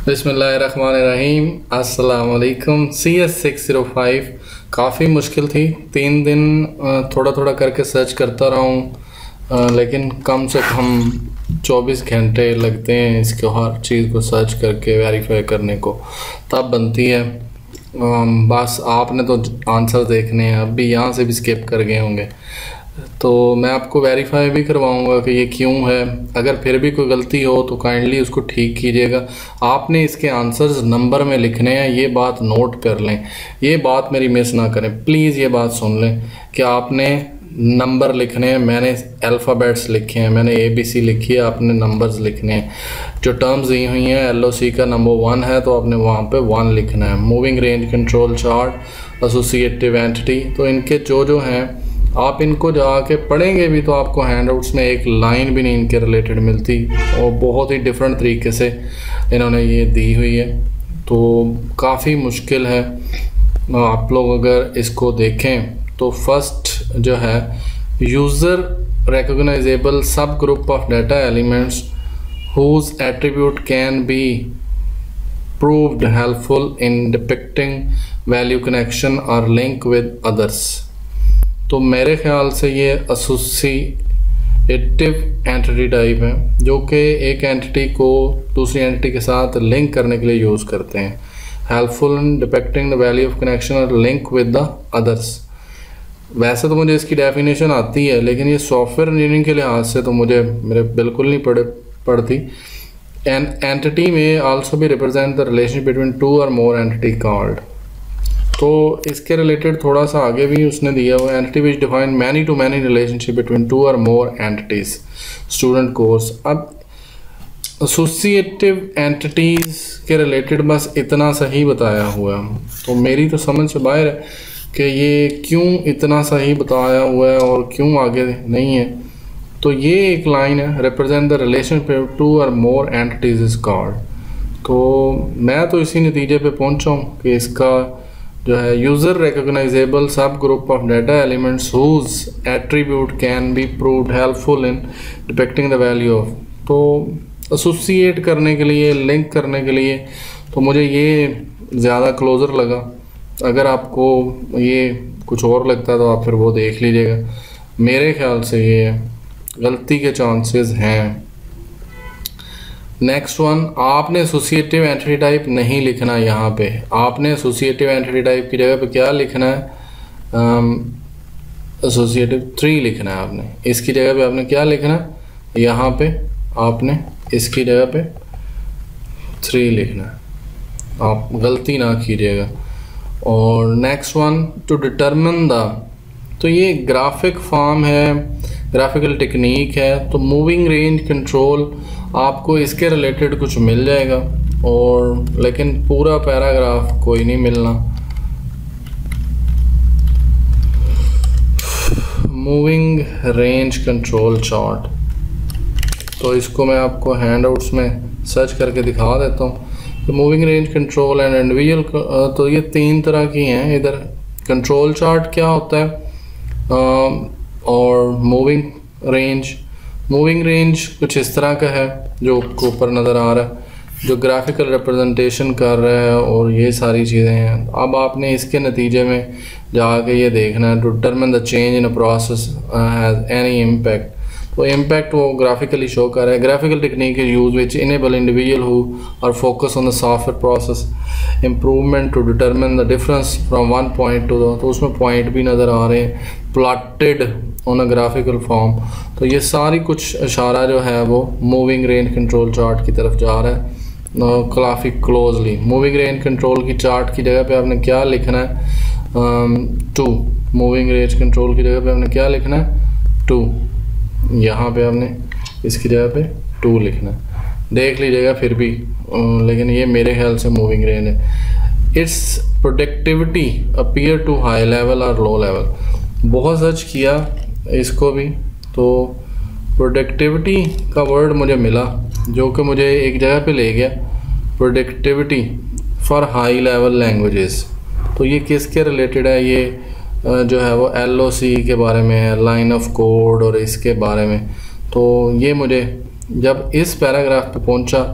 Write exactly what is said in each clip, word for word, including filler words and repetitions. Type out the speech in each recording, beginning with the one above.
बिस्मिल्लाहिर्रहमानिर्रहीम। अस्सलाम वालेकुम। C S six zero five काफ़ी मुश्किल थी। तीन दिन थोड़ा थोड़ा करके सर्च करता रहा हूँ, लेकिन कम से कम चौबीस घंटे लगते हैं इसको हर चीज़ को सर्च करके वेरीफाई करने को, तब बनती है। बस आपने तो आंसर देखने हैं, अब भी यहाँ से भी स्किप कर गए होंगे, तो मैं आपको वेरीफाई भी करवाऊंगा कि ये क्यों है। अगर फिर भी कोई गलती हो तो काइंडली उसको ठीक कीजिएगा। आपने इसके आंसर्स नंबर में लिखने हैं, ये बात नोट कर लें, ये बात मेरी मिस ना करें प्लीज़। ये बात सुन लें कि आपने नंबर लिखने हैं। मैंने अल्फ़ाबेट्स लिखे हैं, मैंने ए बी सी लिखी है, आपने नंबर्स लिखने हैं। जो टर्म्स दी हुई हैं, एल ओ सी का नंबर वन है तो आपने वहाँ पे वन लिखना है। Moving range control chart, associative entity, तो इनके जो जो हैं आप इनको जाके पढ़ेंगे भी तो आपको हैंडआउट्स में एक लाइन भी नहीं इनके रिलेटेड मिलती, और बहुत ही डिफरेंट तरीके से इन्होंने ये दी हुई है, तो काफ़ी मुश्किल है। आप लोग अगर इसको देखें तो फर्स्ट जो है, user recognisable sub group of data elements whose attribute can be proved helpful in depicting value connection और लिंक विद अदर्स। तो मेरे ख्याल से ये एसोसिएटिव एंटिटी टाइप है, जो कि एक एंटिटी को दूसरी एंटिटी के साथ लिंक करने के लिए यूज़ करते हैं। Helpful in depicting the value of connection और लिंक विद द अदर्स। वैसे तो मुझे इसकी डेफिनेशन आती है, लेकिन ये सॉफ्टवेयर इंजीनियरिंग के लिहाज से तो मुझे मेरे बिल्कुल नहीं पढ़ पढ़ती। एन एंटिटी में आल्सो भी represent the relation between two और मोर एंटिटी कॉल्ड। तो इसके रिलेटेड थोड़ा सा आगे भी उसने दिया हुआ, entity which define many to many relationship between two और मोर एंटिटीज। Student course. अब एसोसिएटिव एंटिटीज के रिलेटेड बस इतना सही बताया हुआ है, तो मेरी तो समझ से बाहर है कि ये क्यों इतना सही बताया हुआ है और क्यों आगे नहीं है। तो ये एक लाइन है, रिप्रेजेंट द रिलेशनशिप टू और मोर एंटिटीज इज कॉल्ड। तो मैं तो इसी नतीजे पे पहुंचा हूँ कि इसका जो है, user recognisable sub group of data elements whose attribute can be proved helpful in depicting the value of. तो एसोसिएट करने के लिए, लिंक करने के लिए, तो मुझे ये ज़्यादा क्लोज़र लगा। अगर आपको ये कुछ और लगता है तो आप फिर वो देख लीजिएगा। मेरे ख्याल से ये गलती के चांसेस हैं। नेक्स्ट वन, आपने एसोसिएटिव एंटिटी टाइप नहीं लिखना है। यहाँ पे आपने एसोसिएटिव एंटिटी टाइप की जगह पे क्या लिखना है, एसोसिएटिव थ्री लिखना है आपने। इसकी जगह पे आपने क्या लिखना है, यहाँ पे आपने इसकी जगह पे थ्री लिखना है, आप गलती ना कीजिएगा। और next one, to determine the, तो ये ग्राफिक फॉर्म है, ग्राफिकल टेक्निक है, तो मूविंग रेंज कंट्रोल आपको इसके रिलेटेड कुछ मिल जाएगा, और लेकिन पूरा पैराग्राफ कोई नहीं मिलना। मूविंग रेंज कंट्रोल चार्ट, तो इसको मैं आपको हैंडआउट्स में सर्च करके दिखा देता हूँ। तो moving range control and individual, तो ये तीन तरह की हैं। इधर कंट्रोल चार्ट क्या होता है, और मूविंग रेंज। मूविंग रेंज कुछ इस तरह का है जो ऊपर नज़र आ रहा है, जो ग्राफिकल रिप्रेजेंटेशन कर रहा है, और ये सारी चीज़ें हैं। अब आपने इसके नतीजे में जाके ये देखना है, to determine the change in a process has any impact. तो इम्पैक्ट वो ग्राफिकली शो कर रहा है। Graphical technique use which enable individual who are focus on the software process improvement to determine the difference from one point to the, तो उसमें point भी नज़र आ रहे हैं, plotted on a graphical form. तो ये सारी कुछ इशारा जो है वो मूविंग रेंज कंट्रोल चार्ट की तरफ जा रहा है काफ़ी क्लोजली। मूविंग रेंज कंट्रोल की चार्ट की जगह पे आपने क्या लिखना है, टू। मूविंग रेंज कंट्रोल की जगह पे आपने क्या लिखना है, टू। यहाँ पे आपने इसकी जगह पे टू लिखना है, देख लीजिएगा फिर भी, लेकिन ये मेरे ख्याल से मूविंग रेंज है। Its productivity appear to high level और लो लेवल। बहुत सर्च किया इसको भी, तो प्रोडक्टिविटी का वर्ड मुझे मिला जो कि मुझे एक जगह पे ले गया, productivity for high level languages. तो ये किसके रिलेटेड है, ये जो है वो एल ओ सी के बारे में है, लाइन ऑफ कोड और इसके बारे में। तो ये मुझे जब इस पैराग्राफ पे पहुंचा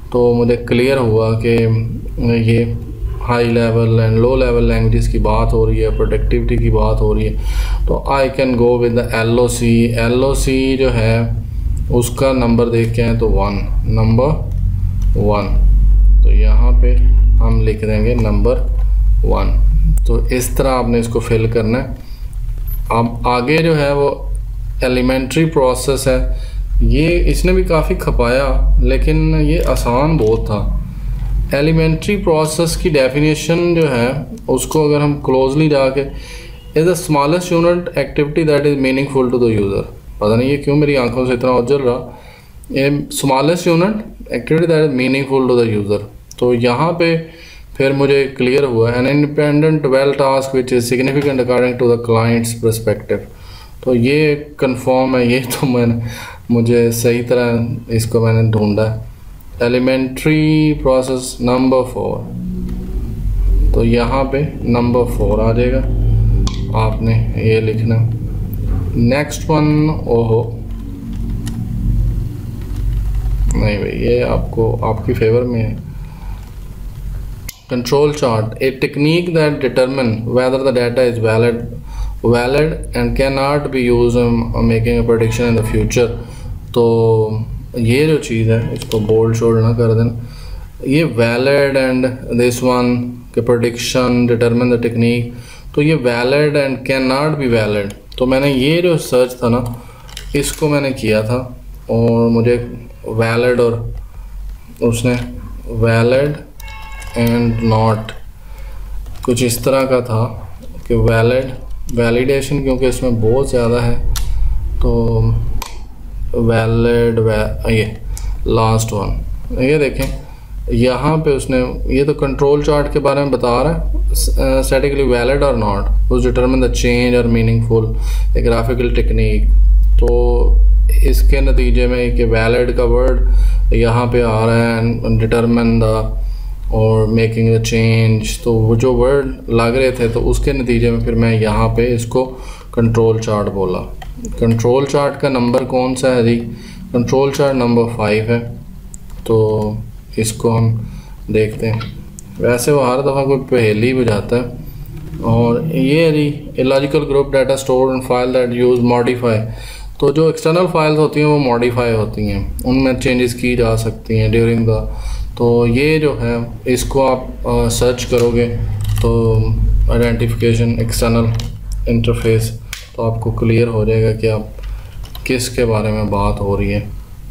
तो मुझे क्लियर हुआ कि ये high level and low level languages की बात हो रही है, प्रोडक्टिविटी की बात हो रही है। तो I can go with the L O C. L O C जो है उसका नंबर देख के हैं तो वन, नंबर वन। तो यहाँ पे हम लिख देंगे नंबर वन। तो इस तरह आपने इसको फिल करना है। अब आगे जो है वो एलिमेंट्री प्रोसेस है। ये इसने भी काफ़ी खपाया लेकिन ये आसान बहुत था। एलिमेंट्री प्रोसेस की डेफिनेशन जो है उसको अगर हम क्लोजली जाके, is the smallest unit activity that is meaningful to the user. पता नहीं ये क्यों मेरी आंखों से इतना उजल रहा। ये smallest unit activity that is meaningful to the user. तो यहाँ पे फिर मुझे क्लियर हुआ an independent well task which is significant according to the client's perspective. तो ये कंफर्म है, ये तो मैंने मुझे सही तरह इसको मैंने ढूंढा है। एलिमेंट्री प्रोसेस नंबर फोर, तो यहाँ पे नंबर फोर आ जाएगा, आपने ये लिखना। नेक्स्ट वन, ओहो नहीं भाई ये आपको आपकी फेवर में है। Control chart, a technique that determine whether the data is valid valid and can not be use making a prediction in the future. तो ये जो चीज़ है इसको बोल्ड शोल्ड ना कर देना। ये वैलिड एंड दिस वन के प्रेडिक्शन डिटरमिन द टेक्निक, तो ये valid and can not be valid. तो मैंने ये जो सर्च था ना इसको मैंने किया था और मुझे वैलिड और उसने वैलिड एंड नॉट कुछ इस तरह का था कि वैलिड वैलिडेशन, क्योंकि इसमें बहुत ज़्यादा है तो वैलिड वै ये लास्ट वन। ये देखें यहाँ पे उसने ये तो कंट्रोल चार्ट के बारे में बता रहा है, स्टैटिकली वैलिड और नॉट उस डिटरमिन द चेंज और मीनिंगफुल ए ग्राफिकल टेक्निक। तो इसके नतीजे में कि वैलिड का वर्ड यहाँ पे आ रहा है, डिटरमिन द और मेकिंग द चेंज, तो वो जो वर्ड लग रहे थे तो उसके नतीजे में फिर मैं यहाँ पे इसको कंट्रोल चार्ट बोला। कंट्रोल चार्ट का नंबर कौन सा है जी? कंट्रोल चार्ट नंबर फाइव है। तो इसको हम देखते हैं। वैसे वो हर दफ़ा कोई पहेली बुझाता है। और ये है जी logical group data store and file that use modify. तो जो एक्सटर्नल फाइल्स होती हैं वो मॉडिफाई होती हैं, उनमें चेंजेस की जा सकती हैं ड्यूरिंग द। तो ये जो है इसको आप आ, सर्च करोगे तो आइडेंटिफिकेशन एक्सटर्नल इंटरफेस, तो आपको क्लियर हो जाएगा कि आप किस के बारे में बात हो रही है।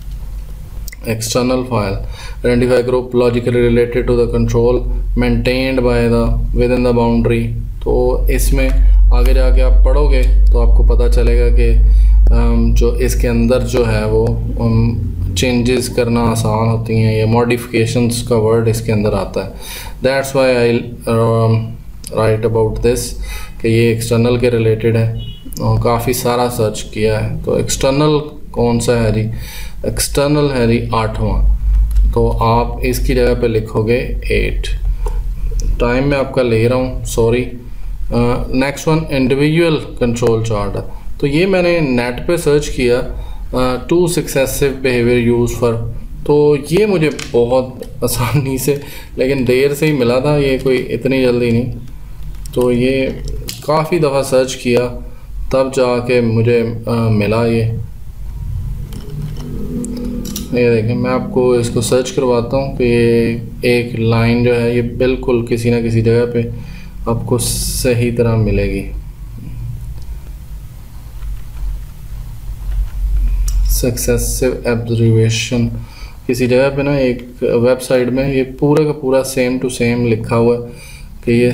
External file identify group logically related to the control maintained by the within the boundary. तो इसमें आगे जाके आप पढ़ोगे तो आपको पता चलेगा कि जो इसके अंदर जो है वो चेंजेस करना आसान होती हैं। ये मॉडिफिकेशंस का वर्ड इसके अंदर आता है। That's why I write about this कि ये एक्सटर्नल के रिलेटेड है और काफ़ी सारा सर्च किया है। तो एक्सटर्नल कौन सा है जी? एक्सटर्नल है जी आठवां। तो आप इसकी जगह पे लिखोगे एट। टाइम में आपका ले रहा हूँ, sorry. Next one individual control chart. तो ये मैंने नेट पे सर्च किया, two successive behaviour use for. तो ये मुझे बहुत आसानी से लेकिन देर से ही मिला था, ये कोई इतनी जल्दी नहीं। तो ये काफ़ी दफ़ा सर्च किया तब जाके मुझे आ, मिला ये ये देखें, मैं आपको इसको सर्च करवाता हूँ कि ये एक लाइन जो है ये बिल्कुल किसी ना किसी जगह पे आपको सही तरह मिलेगी। सक्सेसिव एब्जर्वेशन किसी जगह पे ना एक वेबसाइट में ये पूरा का पूरा सेम टू सेम लिखा हुआ है कि ये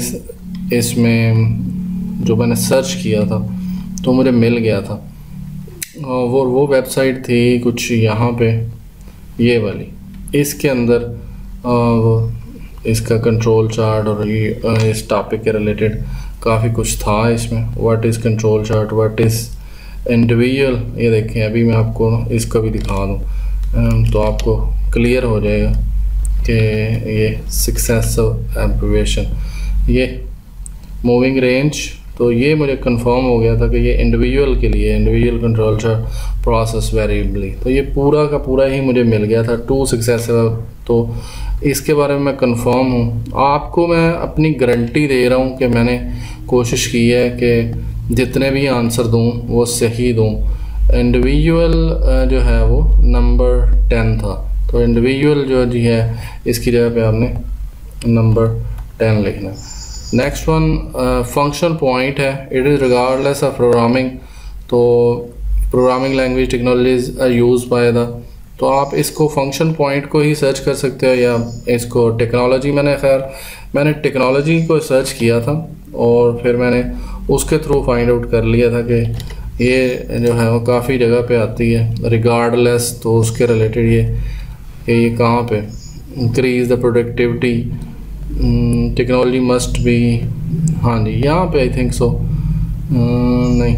इसमें जो मैंने सर्च किया था तो मुझे मिल गया था। वो वो वेबसाइट थी कुछ यहाँ पे ये वाली, इसके अंदर वो इसका कंट्रोल चार्ट और ये इस टॉपिक के रिलेटेड काफ़ी कुछ था इसमें। What is control chart, what is individual. ये देखें अभी मैं आपको इसका भी दिखा दूँ तो आपको क्लियर हो जाएगा कि ये सक्सेसिव एब्रिविएशन, ये मूविंग रेंज तो ये मुझे कंफर्म हो गया था कि ये इंडिविजुअल के लिए, इंडिविजुअल कंट्रोल प्रोसेस वेरिएबली। तो ये पूरा का पूरा ही मुझे मिल गया था टू सक्सेसिव। तो इसके बारे में मैं कंफर्म हूँ। आपको मैं अपनी गारंटी दे रहा हूँ कि मैंने कोशिश की है कि जितने भी आंसर दूँ वो सही दूँ। इंडिविजुअल जो है वो नंबर टेन था, तो इंडिविजुअल जो जी है इसकी जगह पे आपने नंबर टेन लिखना है। नेक्स्ट वन फंक्शन पॉइंट है। It is regardless of programming. तो programming language technologies are use by the, तो आप इसको फंक्शन पॉइंट को ही सर्च कर सकते हो या इसको टेक्नोलॉजी, मैंने खैर मैंने टेक्नोलॉजी को सर्च किया था और फिर मैंने उसके थ्रू फाइंड आउट कर लिया था कि ये जो है वो काफ़ी जगह पे आती है रिगार्डलेस। तो उसके रिलेटेड ये ये, ये कहाँ पे increase the productivity technology must be, हाँ जी यहाँ पे आई थिंक सो नहीं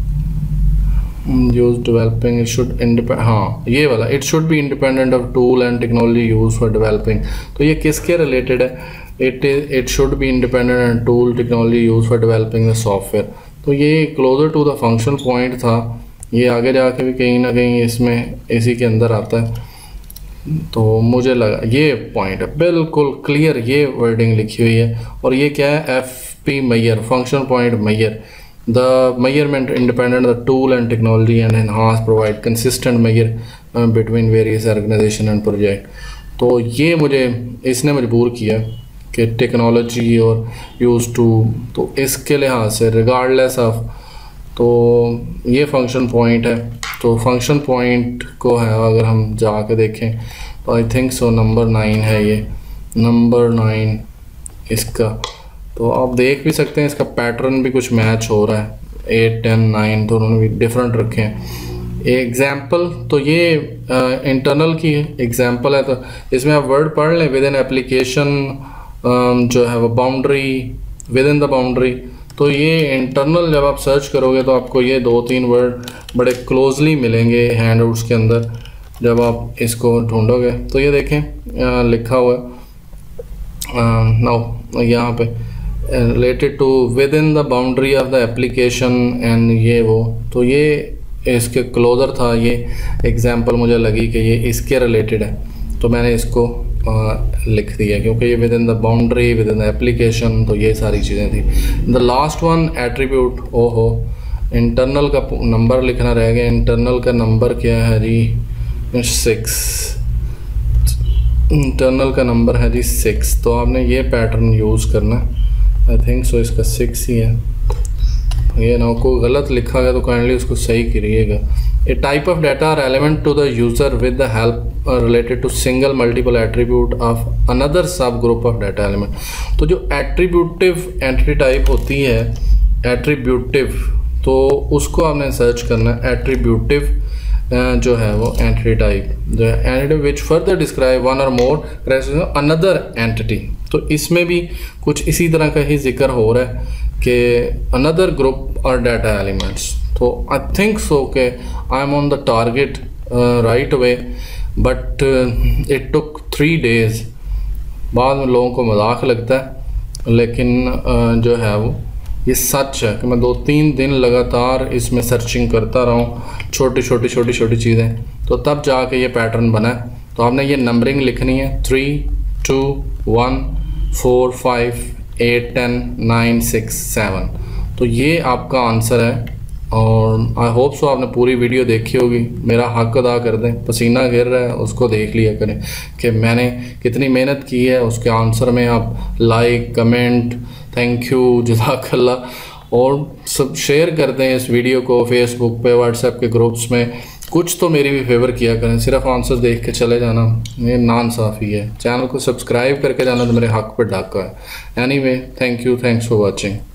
use developing it should independent, हाँ ये वाला it should be independent of tool and technology use for developing. तो ये किसके रिलेटेड है? It is it should be independent and tool technology use for developing the software. तो ये closer to the function point था। ये आगे जाके भी कहीं ना कहीं इसमें इसी के अंदर आता है। तो मुझे लगा ये पॉइंट है बिल्कुल क्लियर, ये वर्डिंग लिखी हुई है। और ये क्या है? F P measure, function point measure, the measurement independent the tool and technology and enhance provide consistent measure between various organization and project. तो ये मुझे इसने मजबूर किया कि टेक्नोलॉजी और यूज टू, तो इसके लिहाज से रिगार्डलेस ऑफ, तो ये फंक्शन पॉइंट है। तो फंक्शन पॉइंट को है अगर हम जाके देखें तो I think so number nine है, ये नंबर नाइन इसका। तो आप देख भी सकते हैं इसका पैटर्न भी कुछ मैच हो रहा है, एट टेन नाइन दोनों भी डिफरेंट रखे हैं। एग्जाम्पल तो ये इंटरनल की एग्जाम्पल है, तो इसमें आप वर्ड पढ़ लें विद इन एप्लीकेशन जो है वो boundary, within the boundary. तो ये इंटरनल जब आप सर्च करोगे तो आपको ये दो तीन वर्ड बड़े क्लोजली मिलेंगे हैंडआउट्स के अंदर जब आप इसको ढूंढोगे। तो ये देखें आ, लिखा हुआ नाउ यहाँ पे related to within the boundary of the application and ये वो, तो ये इसके क्लोजर था। ये एग्जांपल मुझे लगी कि ये इसके रिलेटेड है, तो मैंने इसको आ, लिख दिया क्योंकि ये within the boundary, within the application, तो ये सारी चीज़ें थी। द लास्ट वन एट्रीब्यूट, ओहो इंटरनल का नंबर लिखना रह गया। इंटरनल का नंबर क्या है जी? सिक्स। इंटरनल का नंबर है जी सिक्स। तो आपने ये पैटर्न यूज़ करना, आई थिंक सो इसका सिक्स ही है। ये ना कोई गलत लिखा गया तो काइंडली उसको सही करिएगा। A type of data are element to the user with the help related to single multiple attribute of another sub group of data element. तो जो एट्रीब्यूटिव एंटिटी टाइप होती है, एट्रीब्यूटिव, तो उसको आपने सर्च करना है। एट्रीब्यूटिव जो है वो एंटिटी टाइप जो है entity which further describe one or more another entity. तो इसमें भी कुछ इसी तरह का ही जिक्र हो रहा है कि अनदर ग्रुप और डाटा एलिमेंट्स। तो आई थिंक सो के I am on the target right way, but it took three days. बाद में लोगों को मजाक लगता है, लेकिन uh, जो है वो ये सच है कि मैं दो तीन दिन लगातार इसमें सर्चिंग करता रहा हूँ, छोटी छोटी छोटी छोटी चीज़ें, तो तब जाके ये पैटर्न बना है। तो आपने ये नंबरिंग लिखनी है, three two one four five eight ten nine six seven. तो ये आपका आंसर है। और आई होप सो आपने पूरी वीडियो देखी होगी। मेरा हक अदा कर दें, पसीना गिर रहा है उसको देख लिया करें कि मैंने कितनी मेहनत की है। उसके आंसर में आप लाइक, कमेंट, थैंक यू, जज़ाकल्लाह, और सब शेयर कर दें इस वीडियो को फेसबुक पे, व्हाट्सएप के ग्रुप्स में। कुछ तो मेरी भी फेवर किया करें, सिर्फ आंसर देख के चले जाना ये नाइंसाफ़ी है। चैनल को सब्सक्राइब करके जाना तो मेरे हक पर डाका है। Anyway, thank you, thanks for watching.